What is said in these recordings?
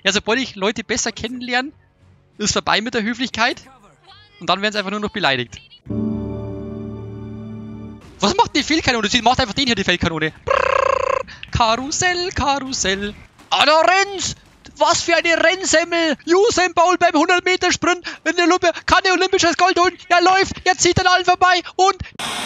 Ja, sobald ich Leute besser kennenlerne, ist vorbei mit der Höflichkeit. Und dann werden sie einfach nur noch beleidigt. Was macht die Fehlkanone? Sie macht einfach den hier, die Fehlkanone. Karussell, Karussell. Ah, da rennt's! Was für eine Rennsemmel! Usain Bolt beim 100-Meter-Sprint in der Lupe. Kann der olympisches Gold holen? Er läuft, er zieht an allen vorbei und...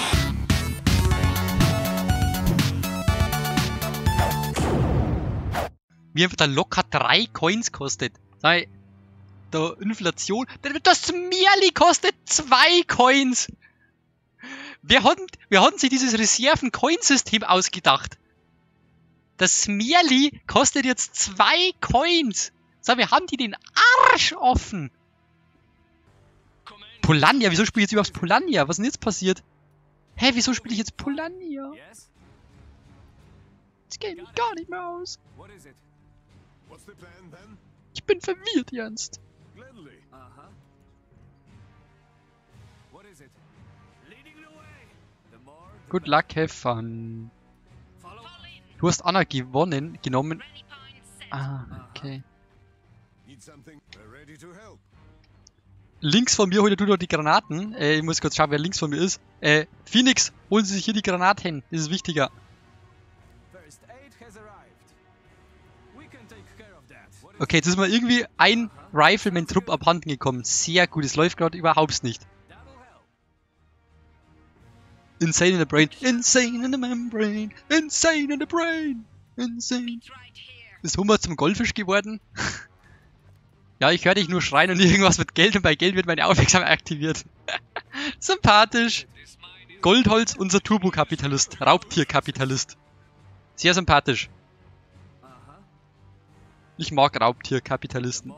Wie einfach der locker 3 Coins kostet. Sei der Inflation. Das Smerli kostet 2 Coins. Wer hat sich dieses Reserven-Coin-System ausgedacht? Das Smerli kostet jetzt 2 Coins. So, wir haben die den Arsch offen. Polania, wieso spiele ich jetzt überhaupt Polania? Was ist denn jetzt passiert? Hä, wieso spiele ich jetzt Polania? Das geht mich gar nicht mehr aus. Ich bin verwirrt, Ernst. Good luck, have fun. Du hast Anna genommen. Ah, okay. Links von mir holt du noch die Granaten. Ich muss kurz schauen, wer links von mir ist. Phoenix, holen Sie sich hier die Granaten. Das ist wichtiger. Okay, jetzt ist mal irgendwie ein Rifleman-Trupp abhanden gekommen. Sehr gut, es läuft gerade überhaupt nicht. Insane in the brain. Insane in the membrane. Insane in the brain. Insane. Ist Hummer zum Goldfisch geworden? Ja, ich höre dich nur schreien und irgendwas mit Geld und bei Geld wird meine Aufmerksamkeit aktiviert. Sympathisch. Goldholz, unser Turbokapitalist. Raubtierkapitalist. Sehr sympathisch. Ich mag Raubtierkapitalisten.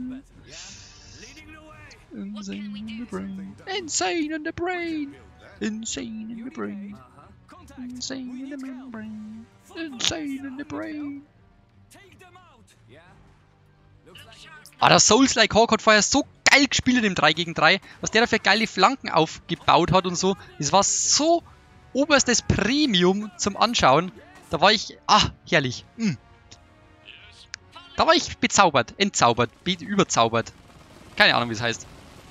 Insane in the brain. Insane in the brain. Insane in the brain. Insane in the membrane. Insane in the brain. Ah, der Souls-like Hawk hat vorher so geil gespielt im 3 gegen 3. Was der da für geile Flanken aufgebaut hat und so. Das war so oberstes Premium zum Anschauen. Da war ich... Ah, herrlich. Da war ich bezaubert, entzaubert, überzaubert. Keine Ahnung, wie es heißt.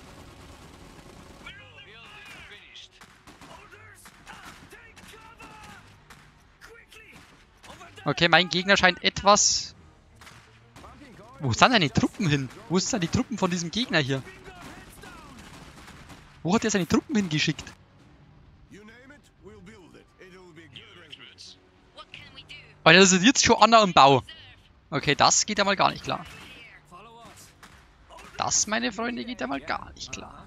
Okay, mein Gegner scheint etwas... Wo sind seine Truppen hin? Wo sind die Truppen von diesem Gegner hier? Wo hat er seine Truppen hingeschickt? Alter, das ist jetzt schon Anna im Bau. Okay, das geht ja mal gar nicht klar. Das, meine Freunde, geht ja mal gar nicht klar.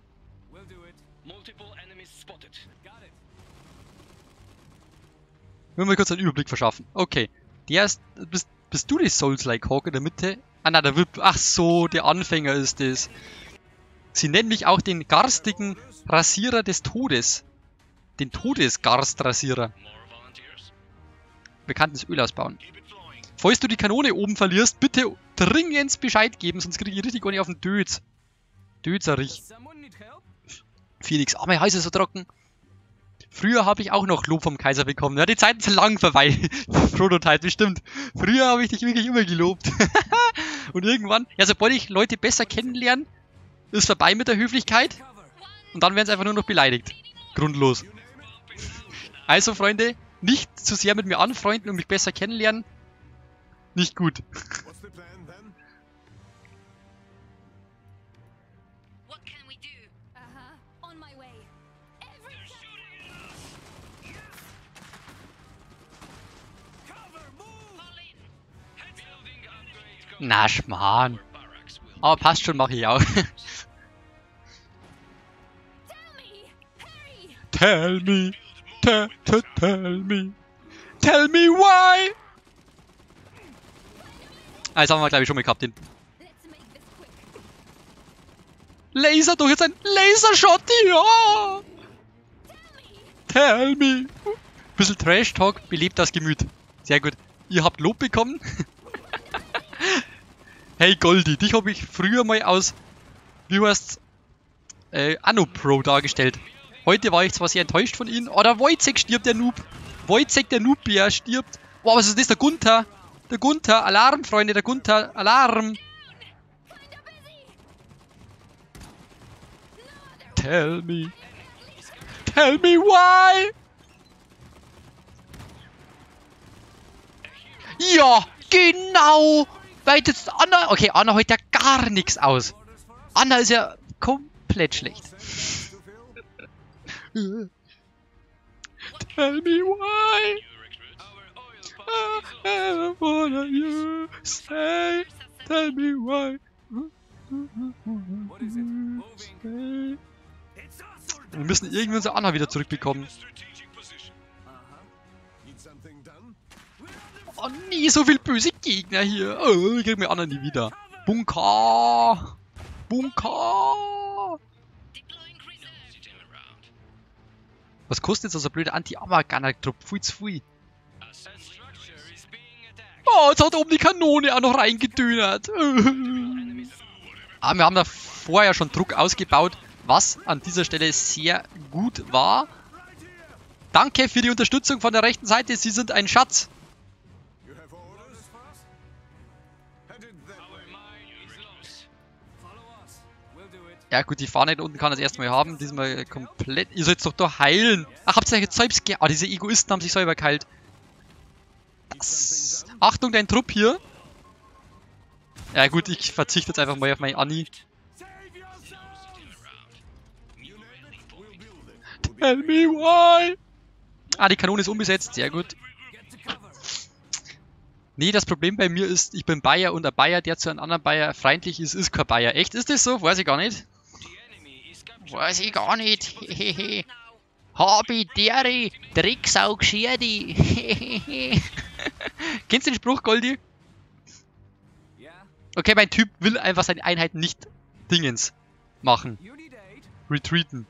Ich will mal kurz einen Überblick verschaffen. Okay, der ist... Bist du die Souls-like Hawk in der Mitte? Ah, na, der Whip. Ach so, der Anfänger ist es. Sie nennen mich auch den garstigen Rasierer des Todes. Den Todesgarstrasierer. Bekanntes Öl ausbauen. Falls du die Kanone oben verlierst, bitte dringend Bescheid geben, sonst kriege ich richtig eine auf den Dötz. Dötzerich. Phoenix, mein Hals ist so trocken. Früher habe ich auch noch Lob vom Kaiser bekommen. Ja, die Zeiten sind lang vorbei. Prototype, bestimmt. Früher habe ich dich wirklich immer gelobt. Und irgendwann, ja, sobald ich Leute besser kennenlerne, ist vorbei mit der Höflichkeit. Und dann werden sie einfach nur noch beleidigt. Grundlos. Also, Freunde, nicht zu sehr mit mir anfreunden und mich besser kennenlernen. Nicht gut. Na, Schmarrn. Aber passt schon, mache ich auch. Tell me. Tell me. Tell me why. Ah, jetzt haben wir, glaube ich, schon mal gehabt. Den Laser doch jetzt ein Lasershot, ja! Tell me. Bisschen Trash-Talk belebt das Gemüt. Sehr gut. Ihr habt Lob bekommen. Hey Goldi, dich habe ich früher mal aus, wie heißt's, Anno Pro dargestellt. Heute war ich zwar sehr enttäuscht von ihnen. Oh, der Wojciech stirbt, der Noob. Wojciech, der Noobbär, stirbt. Wow, was ist das, der Gunther? Der Gunther, Alarm, Freunde, der Gunther, Alarm. Tell me why. Ja, genau. Weil jetzt Anna, okay, Anna holt ja gar nichts aus. Anna ist ja komplett schlecht. Tell me why. What are you say? Tell me why. Wir müssen irgendwie unsere Anna wieder zurückbekommen. Oh nie, so viel böse Gegner hier. Oh, ich krieg mir Anna nie wieder. Bunker! Bunker! Was kostet jetzt so ein blöder Anti-Ammer-Gunner-Trupp? Viel zu viel. Oh, jetzt hat oben die Kanone auch noch reingedünert. Aber wir haben da vorher schon Druck ausgebaut, was an dieser Stelle sehr gut war. Danke für die Unterstützung von der rechten Seite. Sie sind ein Schatz. Ja gut, die Fahne da unten kann das erstmal haben. Diesmal komplett... Ihr sollt doch da heilen. Ach, habt ihr euch jetzt selbst ge... Ah, diese Egoisten haben sich selber geheilt. Das... Achtung, dein Trupp hier. Ja gut, ich verzichte jetzt einfach mal auf meine Anni. Tell me why. Ah, die Kanone ist umgesetzt. Sehr gut. Nee, das Problem bei mir ist, ich bin Bayer und ein Bayer, der zu einem anderen Bayer freundlich ist, ist kein Bayer. Echt? Ist das so? Weiß ich gar nicht. Weiß ich gar nicht. Hehehe. Habe dere Drecksau Gscherdi. Kennst du den Spruch, Goldi? Okay, mein Typ will einfach seine Einheiten nicht Dingens machen. Retreaten.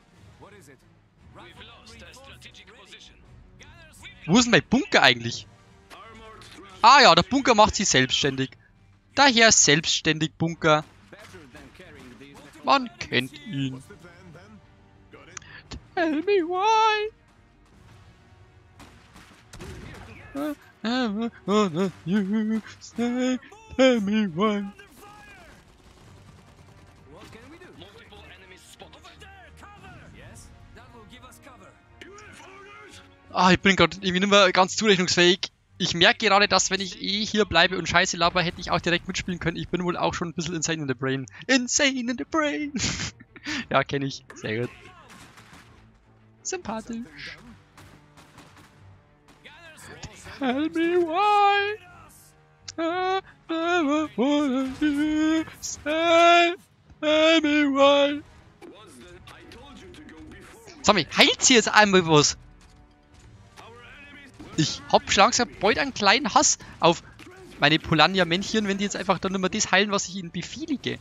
Wo ist denn mein Bunker eigentlich? Ah ja, der Bunker macht sich selbstständig. Daher selbstständig Bunker. Man kennt ihn. Tell me why. You say, tell me why. Ah, ich bin gerade irgendwie nicht mehr ganz zurechnungsfähig. Ich merke gerade, dass wenn ich hier bleibe und Scheiße laber, hätte ich auch direkt mitspielen können. Ich bin wohl auch schon ein bisschen insane in the brain. Insane in the brain! Ja, kenne ich. Sehr gut. Sympathisch. Tell me why. I never wanna you say. Tell me why. Sag mal, heilt sie jetzt einmal was? Ich hab schon langsam bald einen kleinen Hass auf meine Polania-Männchen, wenn die jetzt einfach dann immer das heilen, was ich ihnen befehlige.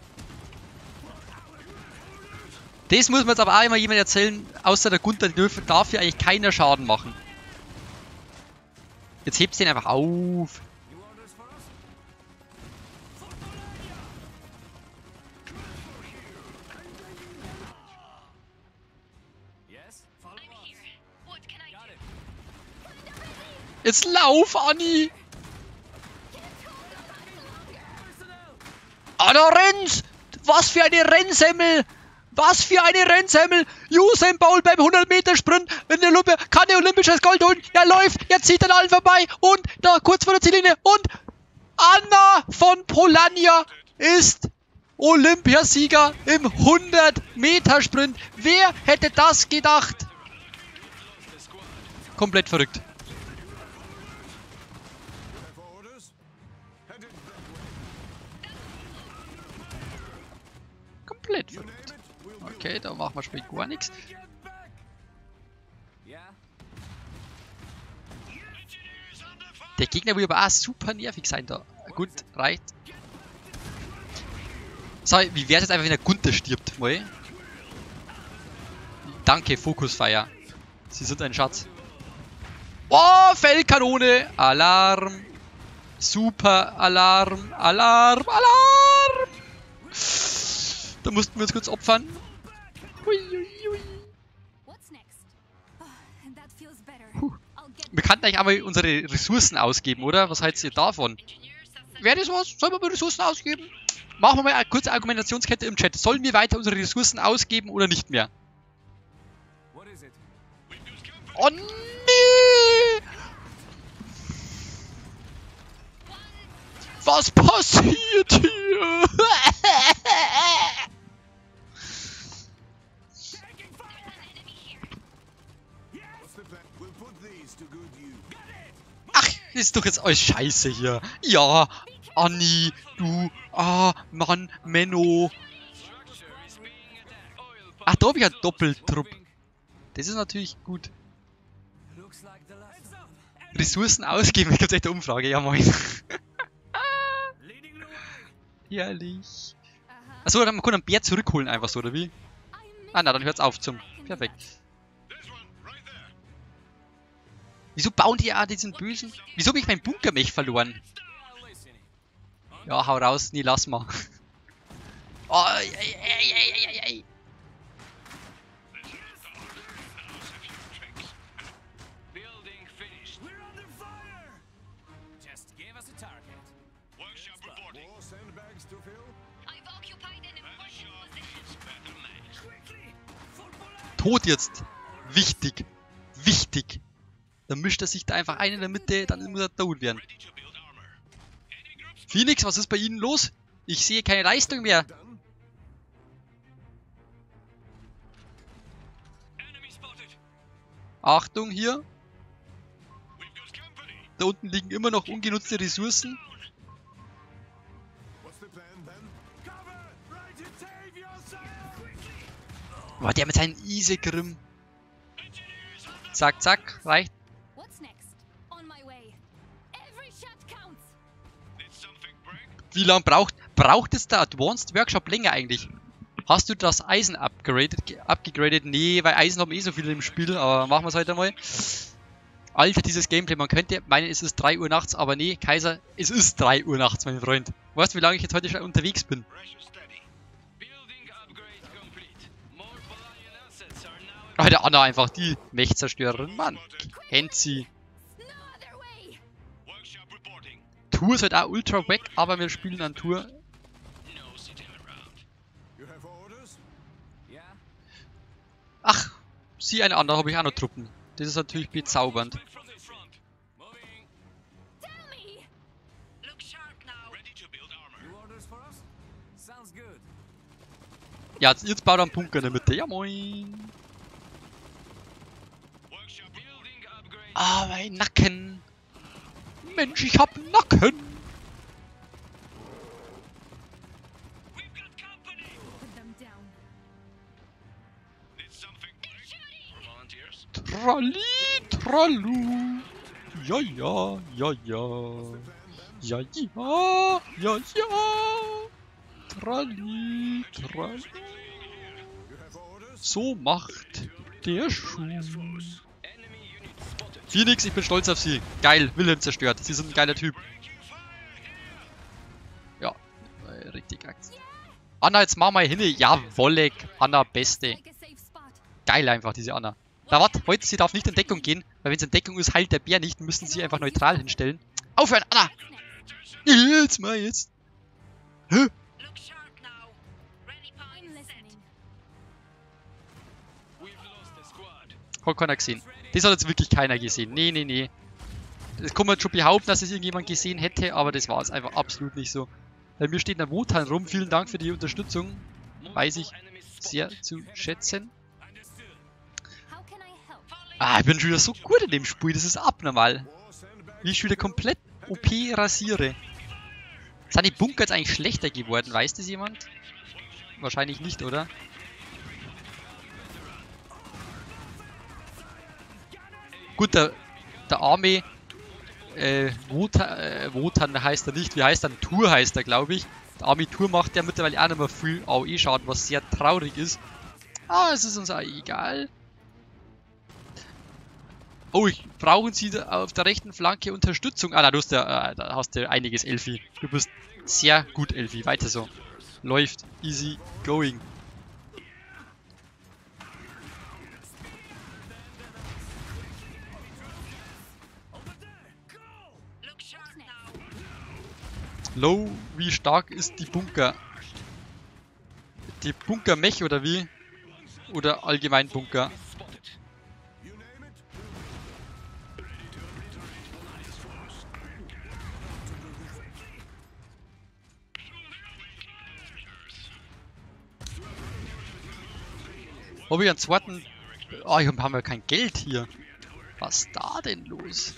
Das muss mir jetzt aber auch immer jemand erzählen, außer der Gunther, darf hier eigentlich keiner Schaden machen. Jetzt hebt sie ihn einfach auf. Jetzt lauf, Anni! Ah, da rennt! Was für eine Rennsemmel! Was für eine Rennsemmel! Usain Bolt beim 100-Meter-Sprint in der Lupe kann der olympisches Gold holen. Er läuft, jetzt zieht er allen vorbei und da kurz vor der Ziellinie und Anna von Polania ist Olympiasieger im 100-Meter-Sprint. Wer hätte das gedacht? Komplett verrückt. Komplett verrückt. Okay, da machen wir später gar nichts. Der Gegner will aber auch super nervig sein da. Gut, reicht. So, wie wäre es jetzt einfach, wenn der Gunther stirbt? Mal. Danke, Fokusfire. Sie sind ein Schatz. Oh, Feldkanone! Alarm! Super Alarm! Alarm! Alarm! Da mussten wir uns kurz opfern. Hui, hui, hui. Wir könnten eigentlich einmal unsere Ressourcen ausgeben, oder? Was haltet ihr davon? Wäre das was? Sollen wir mal Ressourcen ausgeben? Machen wir mal eine kurze Argumentationskette im Chat. Sollen wir weiter unsere Ressourcen ausgeben oder nicht mehr? Oh nee! Was passiert hier? Ach, ist doch jetzt alles scheiße hier. Ja, Anni, du, Mann, Menno. Ach, da habe ich einen Doppeltrupp. Das ist natürlich gut. Ressourcen ausgeben, gibt es echt eine Umfrage, ja moin. Herrlich. Achso, dann kann man einen Bär zurückholen einfach so, oder wie? Ah, na, dann hört's auf zum. Perfekt. Wieso bauen die diesen bösen? Wieso habe ich meinen Bunkermech verloren? Ja, hau raus. Nee, lass mal. Oh, ey. Tot jetzt. Wichtig. Wichtig. Dann mischt er sich da einfach ein in der Mitte, dann muss er tot werden. Phoenix, was ist bei Ihnen los? Ich sehe keine Leistung mehr. Achtung hier. Da unten liegen immer noch ungenutzte Ressourcen. Boah, der mit seinen Isegrim. Zack, zack, reicht. Wie lange braucht es der Advanced Workshop länger eigentlich? Hast du das Eisen abgegradet? Nee, weil Eisen haben eh so viele im Spiel, aber machen wir es heute einmal. Alter, dieses Gameplay, man könnte meinen, es ist 3 Uhr nachts, aber nee, Kaiser, es ist 3 Uhr nachts, mein Freund. Weißt du, wie lange ich jetzt heute schon unterwegs bin? Alter, Anna einfach, die Mechzerstörerin, Mann. Kennt sie. Tour ist halt auch ultra wack, aber wir spielen an Tour. Ach, sie eine andere, habe ich auch noch Truppen. Das ist natürlich bezaubernd. Ja, jetzt baut er einen Bunker in der Mitte. Ja, moin. Ah, mein Nacken. Mensch, ich hab Nacken. Tralli, trallu. Ja, ja, ja, ja. Ja, ja, ja, ja. Tralli, trallu. So macht der Schuh. Phoenix, ich bin stolz auf sie. Geil, Wilhelm zerstört. Sie sind ein geiler Typ. Ja, richtig Angst. Anna, jetzt mach mal hin. Jawolle, Anna, beste. Geil einfach, diese Anna. Na warte, heute, sie darf nicht in Deckung gehen, weil wenn sie in Deckung ist, heilt der Bär nicht, müssen sie einfach neutral hinstellen. Aufhören, Anna! Jetzt mal jetzt. Hä? Hat keiner gesehen. Das hat jetzt wirklich keiner gesehen. Nee, nee, nee. Das kann man schon behaupten, dass es irgendjemand gesehen hätte, aber das war es einfach absolut nicht so. Bei mir steht ein Wotan rum. Vielen Dank für die Unterstützung. Weiß ich sehr zu schätzen. Ah, ich bin schon wieder so gut in dem Spiel. Das ist abnormal. Wie ich schon wieder komplett OP rasiere. Sind die Bunker jetzt eigentlich schlechter geworden? Weiß das jemand? Wahrscheinlich nicht, oder? Gut, der arme Wotan heißt er nicht. Wie heißt er? Tour heißt er, glaube ich. Der arme Tour macht ja mittlerweile auch nicht mehr viel AOE-Schaden, was sehr traurig ist. Ah, es ist uns auch egal. Oh, brauchen Sie auf der rechten Flanke Unterstützung? Ah, da hast du einiges, Elfi. Du bist sehr gut, Elfi. Weiter so. Läuft. Easy going. Low, wie stark ist die Bunker? Die Bunker-Mech oder wie? Oder allgemein Bunker? Ob ich einen zweiten... Oh, haben wir kein Geld hier. Was ist da denn los?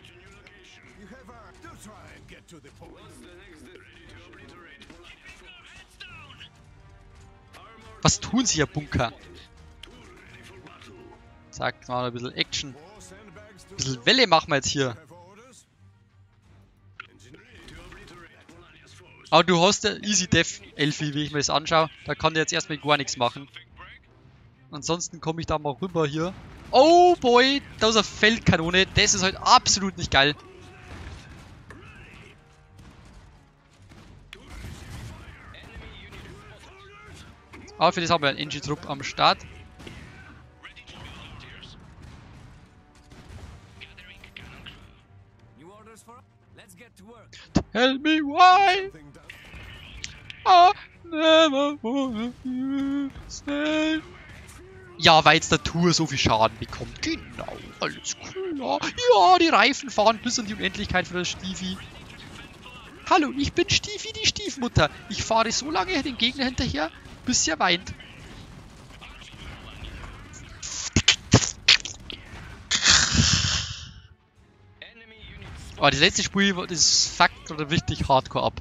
Was tun sie, Herr Bunker? Zack, mal ein bisschen Action. Ein bisschen Welle machen wir jetzt hier. Aber du hast ja Easy Def Elfi, wie ich mir das anschaue. Da kann der jetzt erstmal gar nichts machen. Ansonsten komme ich da mal rüber hier. Oh boy, da ist eine Feldkanone. Das ist halt absolut nicht geil. Aber für das haben wir einen NG-Trupp am Start. Tell me why I never wanna stay. Ja, weil jetzt der Tour so viel Schaden bekommt. Genau, alles klar. Ja, die Reifen fahren bis in die Unendlichkeit für das Stiefi. Hallo, ich bin Stiefi, die Stiefmutter. Ich fahre so lange den Gegner hinterher, bis er weint. Aber das letzte Spiel, das fuckt gerade richtig hardcore ab.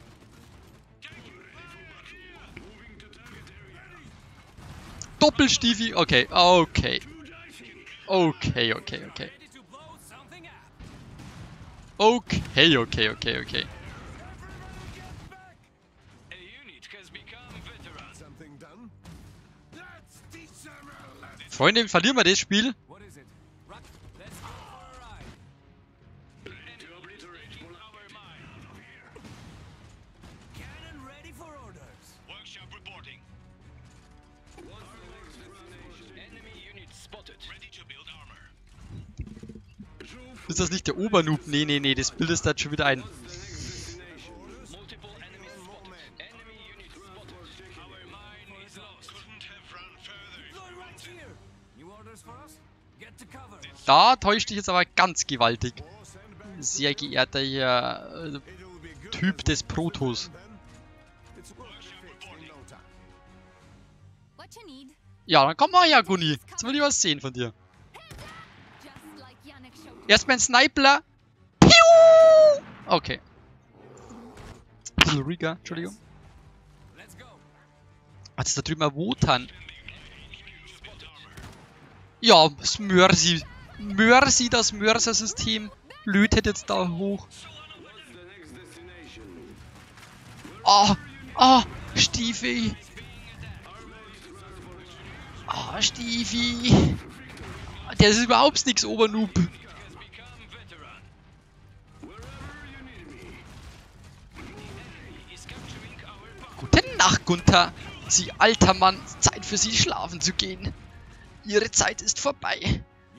Doppelstiefi, okay, okay. Okay, okay, okay. Okay, okay, okay, okay. Freunde, verlieren wir das Spiel? Ist das nicht der Obernoob? Nee, nee, nee, das bildest du schon wieder ein. Da täuscht dich jetzt aber ganz gewaltig. Sehr geehrter hier, Typ des Protos. Ja, dann komm mal her, Gunni. Jetzt will ich was sehen von dir. Erstmal ein Sniper. Piu! Okay. Riga, Entschuldigung. Ah, das ist da drüben ein Wotan. Ja, das Mercy. Mercy, das Mörser-System lötet jetzt da hoch. Ah, Stiefi. Ah, Stiefi. Der ist überhaupt nichts, Obernoob. Gute Nacht, Gunther. Sie alter Mann, Zeit für Sie schlafen zu gehen. Ihre Zeit ist vorbei.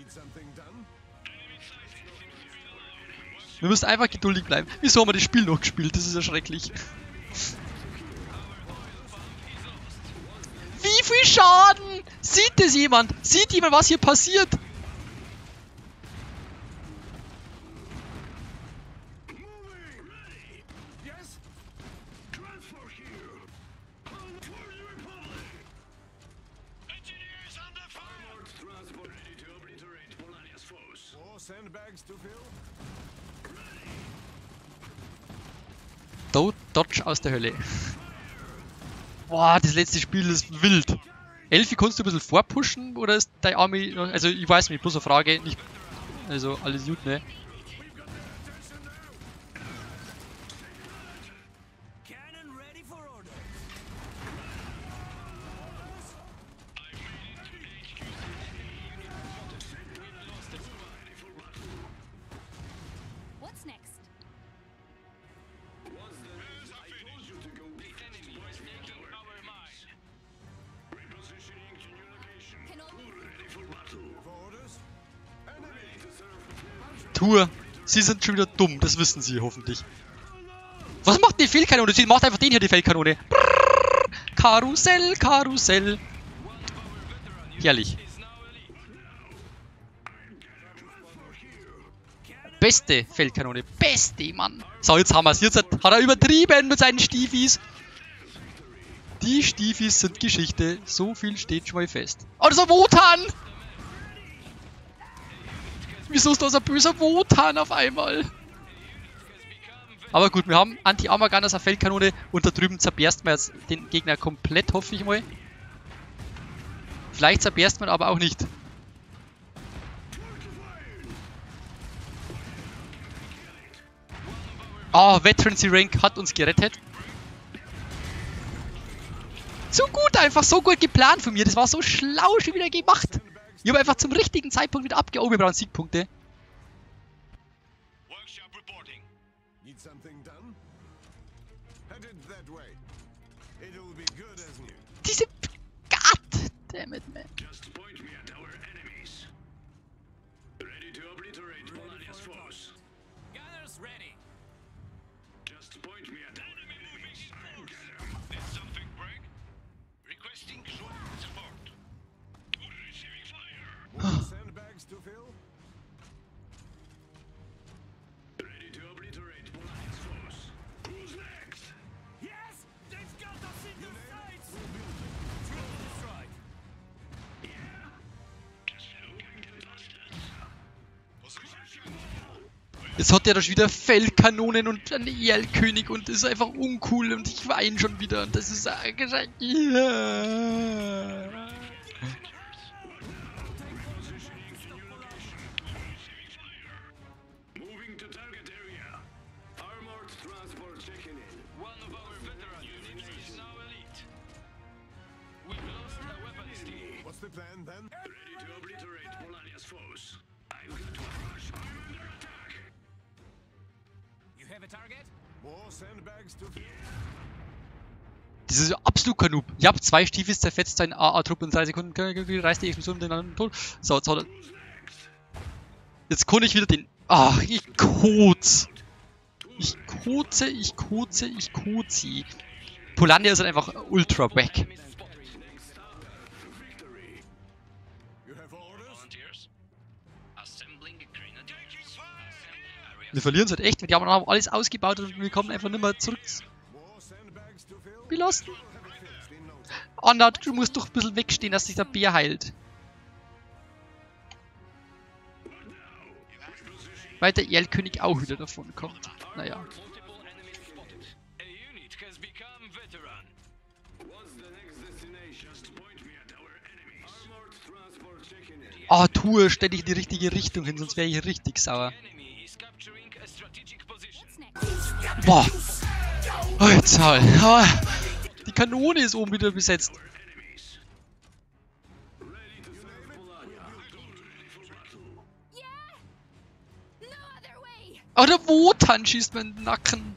Wir müssen einfach geduldig bleiben. Wieso haben wir das Spiel noch gespielt? Das ist ja schrecklich. Wie viel Schaden? Sieht das jemand? Sieht jemand, was hier passiert? Dodge aus der Hölle. Boah, das letzte Spiel ist wild. Elfi, kannst du ein bisschen vorpushen oder ist deine Army... Also ich weiß nicht, bloß eine Frage. Nicht, also alles gut, ne? Tour. Sie sind schon wieder dumm, das wissen sie hoffentlich. Was macht die Fehlkanone? Sie macht einfach den hier, die Fehlkanone. Brrr, Karussell, Karussell. Herrlich. Beste Feldkanone. Beste, Mann. So, jetzt haben wir es. Jetzt hat er übertrieben mit seinen Stiefis. Die Stiefis sind Geschichte. So viel steht schon mal fest. Oh, das ist ein Wotan! Wieso ist das ein böser Wotan auf einmal? Aber gut, wir haben Anti-Armor-Gun als eine Feldkanone und da drüben zerbersten wir jetzt den Gegner komplett, hoffe ich mal. Vielleicht zerberst man aber auch nicht. Oh, Veterancy Rank hat uns gerettet. So gut, einfach so gut geplant von mir. Das war so schlau schon wieder gemacht. Ich habe einfach zum richtigen Zeitpunkt wieder abgehoben. Wir brauchen Siegpunkte. Diese... God damn it, man. Jetzt hat er da schon wieder Feldkanonen und einen Erlkönig und das ist einfach uncool und ich weine schon wieder und das ist ja. Das ist absolut kein Noob. Ich hab 2 Stiefels zerfetzt, seinen AA-Trupp in 3 Sekunden reißt die Explosion den anderen tot. So, jetzt hat er. Jetzt kann ich wieder den. Ach, ich kotze. Ich kotze. Pollandia ist halt einfach ultra wack. Wir verlieren es halt echt, weil die haben alles ausgebaut und wir kommen einfach nicht mehr zurück. Wie lost? Oh na, du musst doch ein bisschen wegstehen, dass sich der Bär heilt. Weil der Erlkönig auch wieder davon kommt. Naja. Ah, tue ständig in die richtige Richtung hin, sonst wäre ich richtig sauer. Boah. Oh, jetzt halt. Oh, die Kanone ist oben wieder besetzt. Oh, der Wotan schießt mir in den Nacken.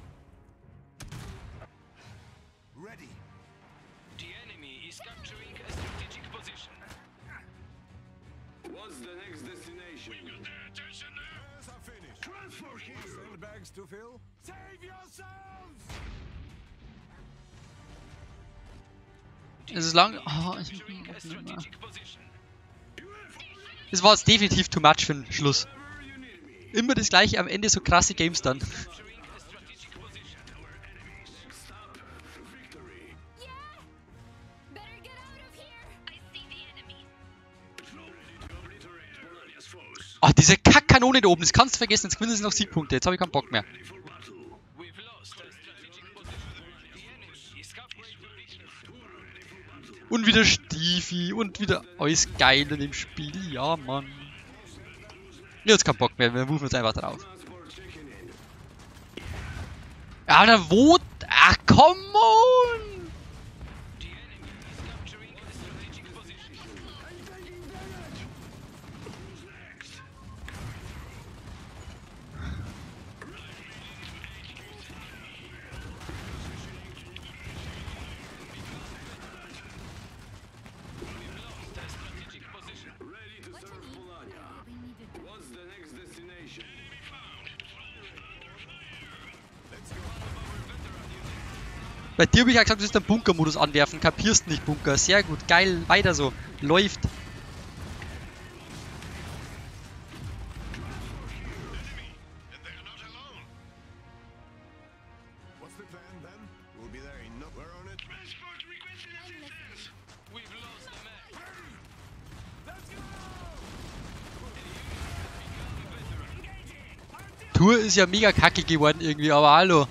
Es ist lang. Oh, es war jetzt definitiv too much für den Schluss. Immer das gleiche am Ende, so krasse Games dann. Ah, diese Kackkanone da oben, das kannst du vergessen, jetzt gewinnen sie noch Siegpunkte, jetzt habe ich keinen Bock mehr. Und wieder Stiefi und wieder alles geil in dem Spiel, ja Mann. Jetzt keinen Bock mehr, wir rufen jetzt einfach drauf. Ja, der Wot. Ach, come on! Bei dir habe ich ja gesagt, du sollst den Bunkermodus anwerfen. Kapierst nicht, Bunker. Sehr gut, geil, weiter so. Läuft. Tour ist ja mega kacke geworden irgendwie, aber hallo.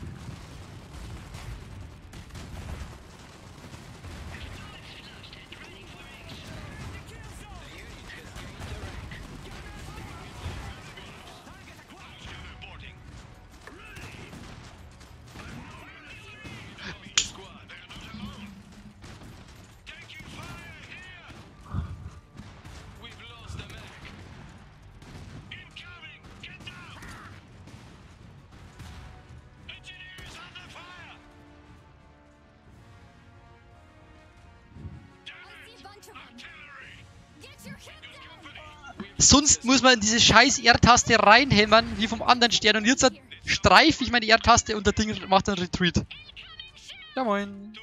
Sonst muss man in diese scheiß R-Taste reinhämmern, wie vom anderen Stern. Und jetzt streife ich meine R-Taste und der Ding macht einen Retreat. Ja moin.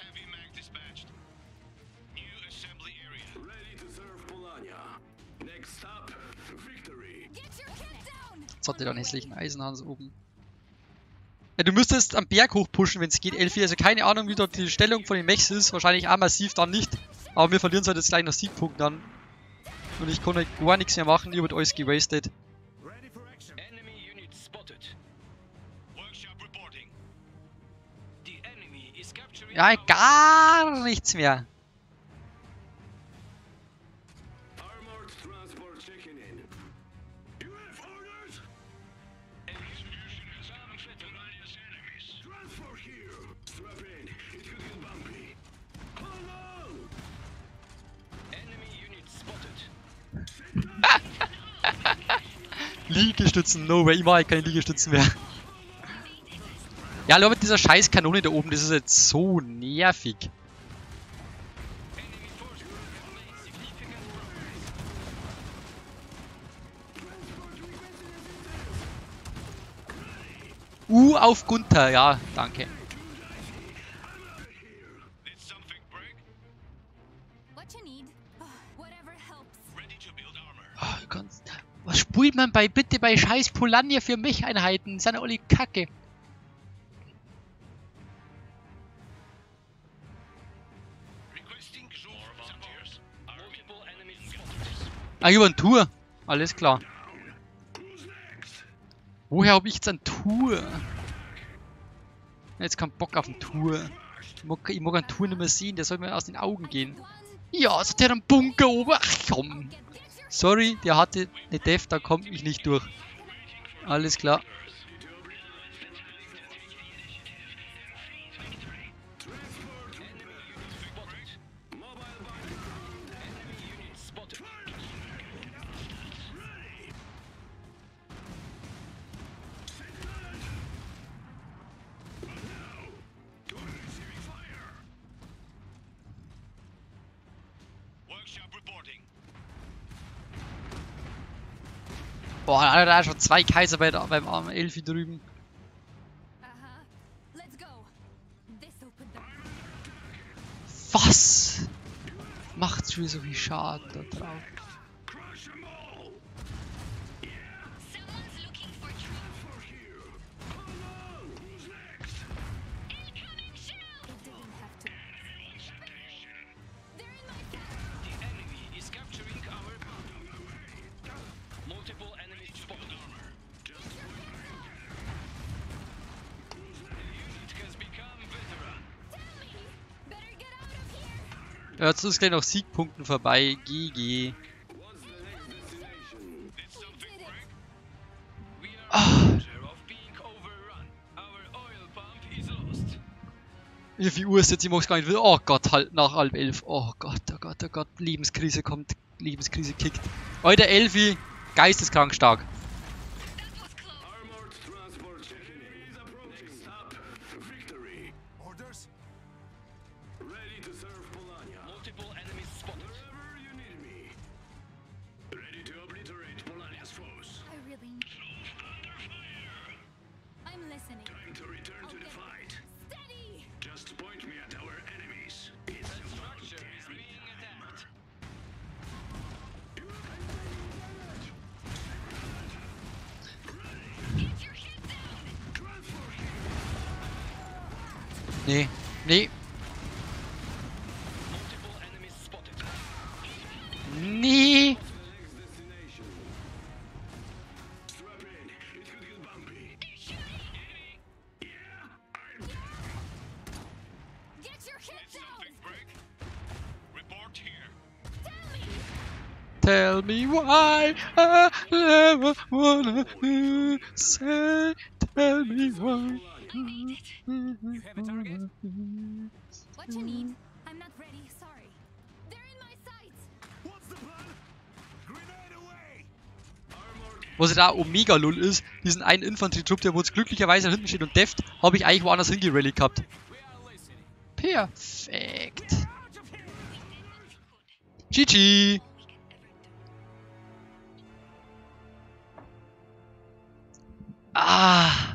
Jetzt hat er da einen hässlichen Eisenhans oben. Ja, du müsstest am Berg hochpushen, wenn es geht, Elfi. Also keine Ahnung, wie dort die Stellung von den Mechs ist. Wahrscheinlich auch massiv dann nicht. Aber wir verlieren halt jetzt gleich noch Siegpunkten dann. Und ich kann halt gar nichts mehr machen, ihr wird alles gewastet. Ja, gar nichts mehr. Liegestützen, no way, ich mache keine Liegestützen mehr. Ja, Leute, mit dieser scheiß Kanone da oben, das ist jetzt so nervig. Auf Gunther, ja, danke. Oh, was spielt man bitte bei scheiß Polania für Mech-Einheiten? Das sind alle Kacke. Ah, über ein Tour. Alles klar. Woher habe ich jetzt ein Tour? Jetzt kein Bock auf ein Tour. Ich mag einen Tour nicht mehr sehen, der soll mir aus den Augen gehen. Ja, so der einen Bunker oben. Ach komm. Sorry, der hatte eine Def, da komme ich nicht durch. Alles klar. Boah, da schon 2 Kaiser beim armen Elfi drüben. Was? Macht schon so viel Schaden da drauf. Ja, jetzt ist gleich noch Siegpunkten vorbei. GG. Ah. Wie viel Uhr ist jetzt? Ich mach's gar nicht wieder. Oh Gott, halt nach 10:30. Oh Gott, oh Gott, oh Gott. Lebenskrise kommt. Lebenskrise kickt. Alter, Elfi, geisteskrank stark. Nee. Nee. Nee. Tell me why I never wanna say. Tell me why. You have a target? What you need? I'm not ready, sorry. They're in my sights! What's the plan? Grenade away! Was da Omega Lull ist, diesen einen Infanterietrupp, der wo jetzt glücklicherweise hinten steht und Deft, habe ich eigentlich woanders hingerallyt gehabt. Perfekt. GG. Ah.